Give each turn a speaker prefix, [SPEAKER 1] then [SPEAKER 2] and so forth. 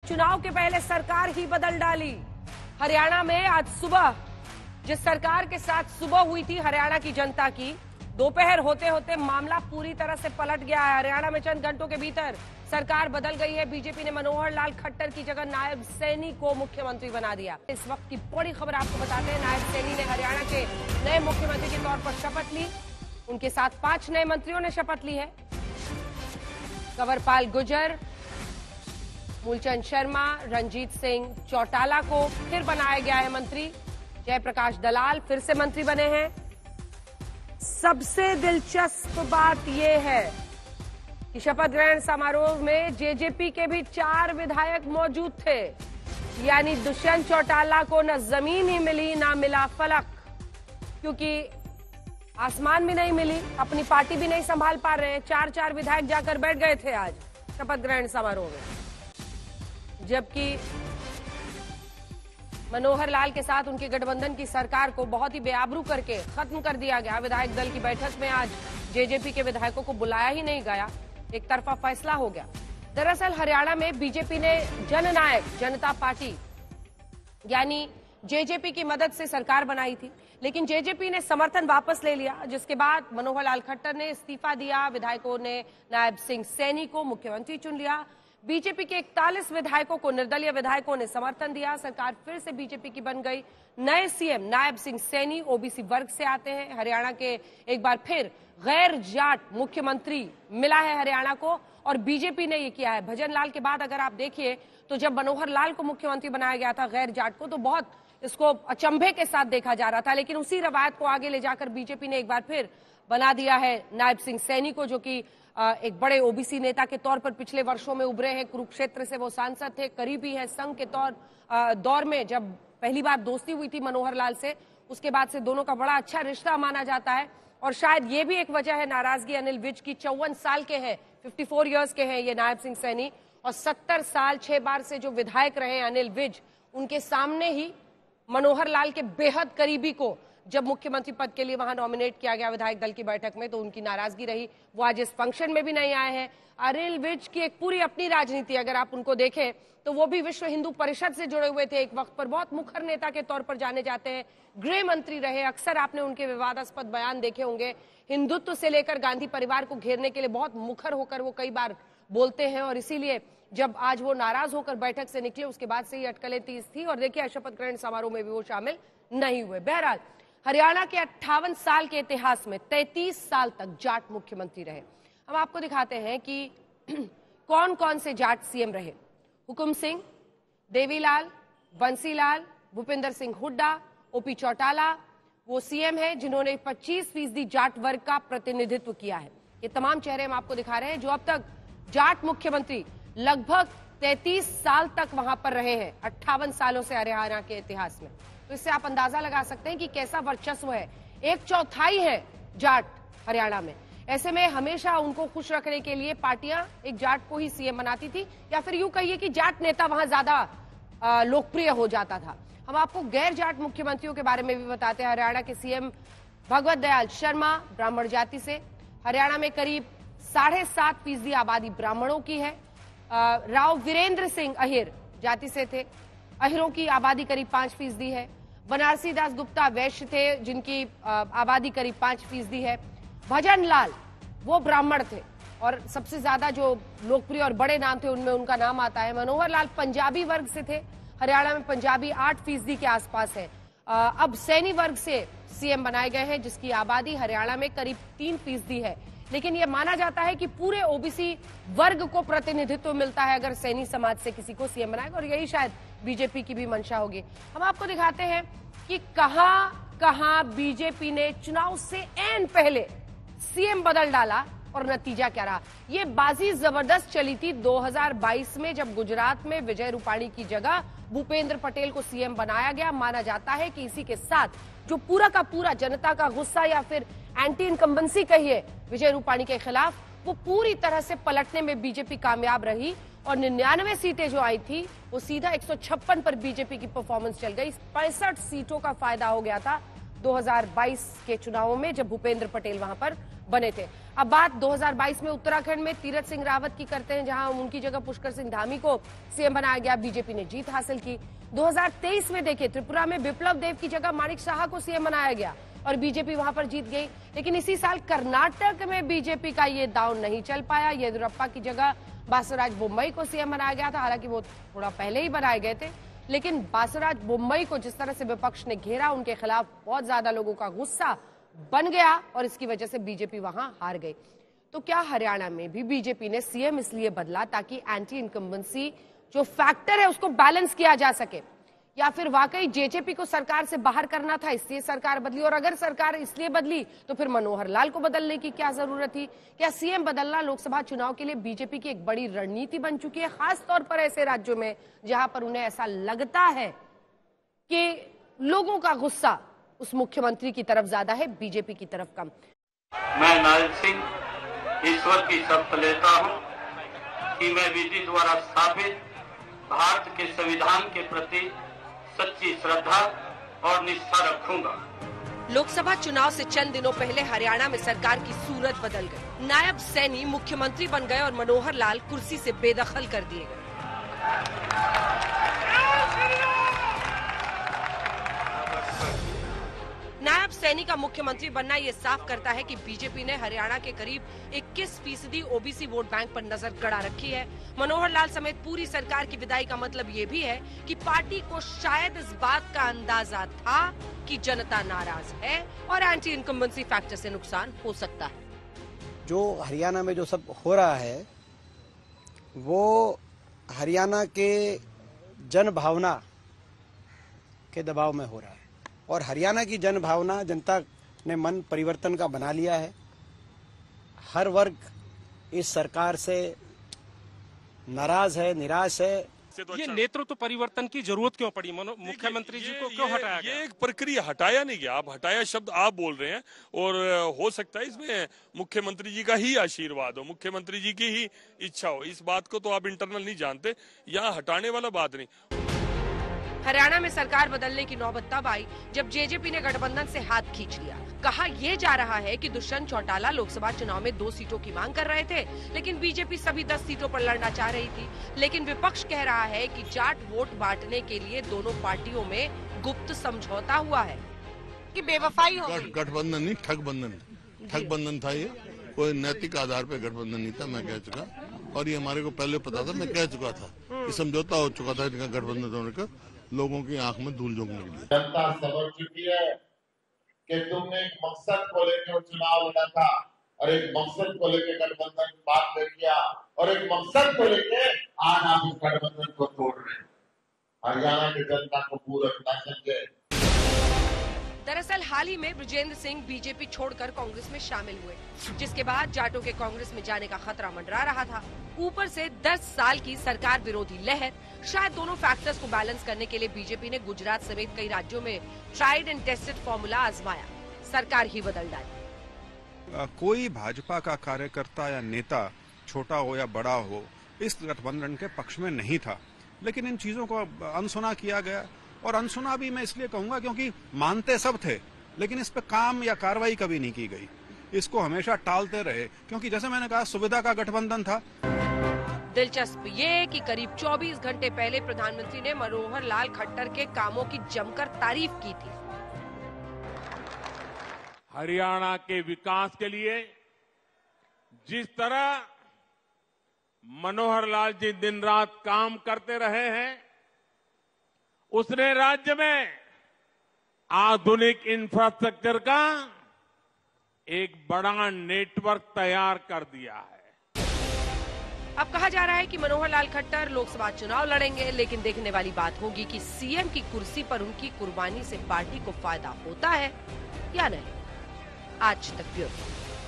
[SPEAKER 1] चुनाव के पहले सरकार ही बदल डाली। हरियाणा में आज सुबह जिस सरकार के साथ सुबह हुई थी हरियाणा की जनता की, दोपहर होते होते मामला पूरी तरह से पलट गया है। हरियाणा में चंद घंटों के भीतर सरकार बदल गई है। बीजेपी ने मनोहर लाल खट्टर की जगह नायब सैनी को मुख्यमंत्री बना दिया। इस वक्त की बड़ी खबर आपको बताते हैं, नायब सैनी ने हरियाणा के नए मुख्यमंत्री के तौर पर शपथ ली। उनके साथ 5 नए मंत्रियों ने शपथ ली है। कंवरपाल गुर्जर, मूलचंद शर्मा, रंजीत सिंह चौटाला को फिर बनाया गया है मंत्री। जयप्रकाश दलाल फिर से मंत्री बने हैं। सबसे दिलचस्प बात यह है कि शपथ ग्रहण समारोह में जेजेपी के भी 4 विधायक मौजूद थे। यानी दुष्यंत चौटाला को न जमीन ही मिली ना मिला फलक, क्योंकि आसमान भी नहीं मिली, अपनी पार्टी भी नहीं संभाल पा रहे हैं। 4 विधायक जाकर बैठ गए थे आज शपथ ग्रहण समारोह में, जबकि मनोहर लाल के साथ उनके गठबंधन की सरकार को बहुत ही बेआबरू करके खत्म कर दिया गया। विधायक दल की बैठक में आज जेजेपी के विधायकों को बुलाया ही नहीं गया, एक तरफा फैसला हो गया। दरअसल हरियाणा में बीजेपी ने जननायक जनता पार्टी यानी जेजेपी की मदद से सरकार बनाई थी, लेकिन जेजेपी ने समर्थन वापस ले लिया, जिसके बाद मनोहर लाल खट्टर ने इस्तीफा दिया। विधायकों ने नायब सिंह सैनी को मुख्यमंत्री चुन लिया। बीजेपी के 41 विधायकों को निर्दलीय विधायकों ने समर्थन दिया। सरकार फिर से बीजेपी की बन गई। नए सीएम नायब सिंह सैनी ओबीसी वर्ग से आते हैं। हरियाणा के एक बार फिर गैर जाट मुख्यमंत्री मिला है हरियाणा को, और बीजेपी ने ये किया है। भजन लाल के बाद अगर आप देखिए तो जब मनोहर लाल को मुख्यमंत्री बनाया गया था गैर जाट को, तो बहुत इसको अचंभे के साथ देखा जा रहा था, लेकिन उसी रवायत को आगे ले जाकर बीजेपी ने एक बार फिर बना दिया है नायब सिंह सैनी को, जो कि एक बड़े ओबीसी नेता के तौर पर पिछले वर्षों में उभरे हैं। कुरुक्षेत्र से वो सांसद थे, करीबी है संघ के दौर में जब पहली बार दोस्ती हुई थी मनोहर लाल से, उसके बाद से दोनों का बड़ा अच्छा रिश्ता माना जाता है। और शायद ये भी एक वजह है नाराजगी अनिल विज की। 54 साल के हैं, 54 इयर्स के हैं ये नायब सिंह सैनी, और 70 साल 6 बार से जो विधायक रहे हैं अनिल विज, उनके सामने ही मनोहर लाल के बेहद करीबी को जब मुख्यमंत्री पद के लिए वहां नॉमिनेट किया गया विधायक दल की बैठक में, तो उनकी नाराजगी रही। वो आज इस फंक्शन में भी नहीं आए हैं। अनिल विज की एक पूरी अपनी राजनीति, अगर आप उनको देखें तो वो भी विश्व हिंदू परिषद से जुड़े हुए थे एक वक्त पर, बहुत मुखर नेता के तौर पर जाने जाते हैं। गृह मंत्री रहे, अक्सर आपने उनके विवादास्पद बयान देखे होंगे। हिंदुत्व से लेकर गांधी परिवार को घेरने के लिए बहुत मुखर होकर वो कई बार बोलते हैं, और इसीलिए जब आज वो नाराज होकर बैठक से निकले उसके बाद से ही अटकलें तेज थी। और देखिए शपथ ग्रहण समारोह में भी वो शामिल नहीं हुए। बहरहाल हरियाणा के 58 साल के इतिहास में 33 साल तक जाट मुख्यमंत्री रहे। हम आपको दिखाते हैं कि कौन कौन से जाट सीएम रहे। हुकुम सिंह, देवीलाल, बंसीलाल, भूपेंद्र सिंह हुड्डा, ओपी चौटाला वो सीएम है जिन्होंने 25% जाट वर्ग का प्रतिनिधित्व किया है। ये तमाम चेहरे हम आपको दिखा रहे हैं जो अब तक जाट मुख्यमंत्री लगभग 33 साल तक वहां पर रहे हैं, 58 सालों से हरियाणा के इतिहास में। तो इससे आप अंदाजा लगा सकते हैं कि कैसा वर्चस्व है। 1/4 है जाट हरियाणा में। ऐसे में हमेशा उनको खुश रखने के लिए पार्टियां एक जाट को ही सीएम बनाती थी, या फिर यूं कहिए कि जाट नेता वहां ज्यादा लोकप्रिय हो जाता था। हम आपको गैर जाट मुख्यमंत्रियों के बारे में भी बताते हैं। हरियाणा के सीएम भगवत दयाल शर्मा ब्राह्मण जाति से। हरियाणा में करीब 7.5% आबादी ब्राह्मणों की है। राव वीरेंद्र सिंह अहिर जाति से थे, अहिरों की आबादी करीब 5% है। बनारसी दास गुप्ता वैश्य थे जिनकी आबादी करीब 5% है। भजन लाल वो ब्राह्मण थे, और सबसे ज्यादा जो लोकप्रिय और बड़े नाम थे उनमें उनका नाम आता है। मनोहर लाल पंजाबी वर्ग से थे, हरियाणा में पंजाबी 8% के आसपास है। अब सैनी वर्ग से सीएम बनाए गए हैं जिसकी आबादी हरियाणा में करीब 3% है। लेकिन यह माना जाता है कि पूरे ओबीसी वर्ग को प्रतिनिधित्व मिलता है अगर सैनी समाज से किसी को सीएम बनाएगा, और यही शायद बीजेपी की भी मंशा होगी। हम आपको दिखाते हैं कि कहां बीजेपी ने चुनाव से ऐन पहले सीएम बदल डाला और नतीजा क्या रहा। ये बाजी जबरदस्त चली थी 2022 में, जब गुजरात में विजय रूपाणी की जगह भूपेंद्र पटेल को सीएम बनाया गया। माना जाता है कि इसी के साथ जो पूरा का पूरा जनता का गुस्सा या फिर एंटी इनकम्बेंसी कहिए विजय रूपाणी के खिलाफ, वो पूरी तरह से पलटने में बीजेपी कामयाब रही, और 99 सीटें जो आई थी वो सीधा 156 पर बीजेपी की परफॉर्मेंस चल गई। 65 सीटों का फायदा हो गया था 2022 के चुनावों में, जब भूपेंद्र पटेल वहां पर बने थे। अब बात 2022 में उत्तराखंड में तीरथ सिंह रावत की करते हैं, जहां उनकी जगह पुष्कर सिंह धामी को सीएम बनाया गया, बीजेपी ने जीत हासिल की। 2023 में देखिए, त्रिपुरा में बिप्लब देव की जगह माणिक साहा को सीएम बनाया गया और बीजेपी वहां पर जीत गई। लेकिन इसी साल कर्नाटक में बीजेपी का ये दांव नहीं चल पाया। येदियुरप्पा की जगह बासवराज बोम्मई को सीएम बनाया गया था, हालांकि वो थोड़ा पहले ही बनाए गए थे। लेकिन बासवराज बोम्मई को जिस तरह से विपक्ष ने घेरा, उनके खिलाफ बहुत ज्यादा लोगों का गुस्सा बन गया और इसकी वजह से बीजेपी वहां हार गई। तो क्या हरियाणा में भी बीजेपी ने सीएम इसलिए बदला ताकि एंटी इनकम्बेंसी जो फैक्टर है उसको बैलेंस किया जा सके, या फिर वाकई जेजेपी को सरकार से बाहर करना था इसलिए सरकार बदली? और अगर सरकार इसलिए बदली तो फिर मनोहर लाल को बदलने की क्या जरूरत थी? क्या सीएम बदलना लोकसभा चुनाव के लिए बीजेपी की एक बड़ी रणनीति बन चुकी है, खास तौर पर ऐसे राज्यों में जहां पर उन्हें ऐसा लगता है कि लोगों का गुस्सा उस मुख्यमंत्री की तरफ ज्यादा है, बीजेपी की तरफ कम?
[SPEAKER 2] मैं नारायण सिंह ईश्वर की शपथ लेता हूं कि मैं विधि द्वारा स्थापित भारत के संविधान के प्रति सच्ची श्रद्धा और निष्ठा रखूंगा।
[SPEAKER 1] लोकसभा चुनाव से चंद दिनों पहले हरियाणा में सरकार की सूरत बदल गई। नायब सैनी मुख्यमंत्री बन गए और मनोहर लाल कुर्सी से बेदखल कर दिए गए। नायब सैनी का मुख्यमंत्री बनना ये साफ करता है कि बीजेपी ने हरियाणा के करीब 21% ओबीसी वोट बैंक पर नजर गड़ा रखी है। मनोहर लाल समेत पूरी सरकार की विदाई का मतलब ये भी है कि पार्टी को शायद इस बात का अंदाजा था कि जनता नाराज है और एंटी इनकम्बेंसी फैक्टर से नुकसान हो सकता है।
[SPEAKER 3] जो हरियाणा में जो सब हो रहा है वो हरियाणा के जन भावना के दबाव में हो रहा है और हरियाणा की जन भावना, जनता ने मन परिवर्तन का बना लिया है। हर वर्ग इस सरकार से नाराज है, निराश है।
[SPEAKER 4] ये नेतृत्व परिवर्तन की जरूरत क्यों पड़ी? मुख्यमंत्री जी को क्यों हटाया गया?
[SPEAKER 5] ये एक प्रक्रिया, हटाया नहीं गया। आप हटाया शब्द आप बोल रहे हैं और हो सकता है इसमें मुख्यमंत्री जी का ही आशीर्वाद हो, मुख्यमंत्री जी की ही इच्छा हो। इस बात को तो आप इंटरनल नहीं जानते, यहाँ हटाने वाला बात नहीं।
[SPEAKER 1] हरियाणा में सरकार बदलने की नौबत तब आई जब जेजेपी ने गठबंधन से हाथ खींच लिया। कहा यह जा रहा है कि दुष्यंत चौटाला लोकसभा चुनाव में 2 सीटों की मांग कर रहे थे, लेकिन बीजेपी सभी 10 सीटों पर लड़ना चाह रही थी। लेकिन विपक्ष कह रहा है कि जाट वोट बांटने के लिए दोनों पार्टियों में गुप्त समझौता हुआ है कि बेवफाई हो गई।
[SPEAKER 6] गठबंधन नहीं, ठगबंधन था। ये कोई नैतिक आधार पर गठबंधन नहीं था, मैं कह चुका, और ये हमारे को पहले पता था, मैं कह चुका था कि समझौता हो चुका था इनका गठबंधन होने का। लोगों की आंख में धूल झोंकने के लिए
[SPEAKER 7] जनता समझ चुकी है कि तुमने एक मकसद को लेकर चुनाव लड़ा था और एक मकसद को लेकर गठबंधन बात किया और एक मकसद को लेकर आज आप इस गठबंधन को तोड़ रहे हैं। हरियाणा की जनता को पूरक न समझे।
[SPEAKER 1] दरअसल हाल ही में बृजेंद्र सिंह बीजेपी छोड़कर कांग्रेस में शामिल हुए, जिसके बाद जाटों के कांग्रेस में जाने का खतरा मंडरा रहा था। ऊपर से 10 साल की सरकार विरोधी लहर, शायद दोनों फैक्टर्स को बैलेंस करने के लिए बीजेपी ने गुजरात समेत कई राज्यों में ट्राइड एंड टेस्टेड फॉर्मूला आजमाया, सरकार ही बदल डाली।
[SPEAKER 8] कोई भाजपा का कार्यकर्ता या नेता, छोटा हो या बड़ा हो, इस गठबंधन के पक्ष में नहीं था, लेकिन इन चीजों को अनसुना किया गया। और अनसुना भी मैं इसलिए कहूंगा क्योंकि मानते सब थे, लेकिन इस पे काम या कार्रवाई कभी नहीं की गई। इसको हमेशा टालते रहे, क्योंकि जैसे मैंने कहा, सुविधा का गठबंधन था।
[SPEAKER 1] दिलचस्प ये कि करीब 24 घंटे पहले प्रधानमंत्री ने मनोहर लाल खट्टर के कामों की जमकर तारीफ की थी।
[SPEAKER 9] हरियाणा के विकास के लिए जिस तरह मनोहर लाल जी दिन रात काम करते रहे हैं, उसने राज्य में आधुनिक इंफ्रास्ट्रक्चर का एक बड़ा नेटवर्क तैयार कर दिया है।
[SPEAKER 1] अब कहा जा रहा है कि मनोहर लाल खट्टर लोकसभा चुनाव लड़ेंगे, लेकिन देखने वाली बात होगी कि सीएम की कुर्सी पर उनकी कुर्बानी से पार्टी को फायदा होता है या नहीं। आज तक ब्यूरो।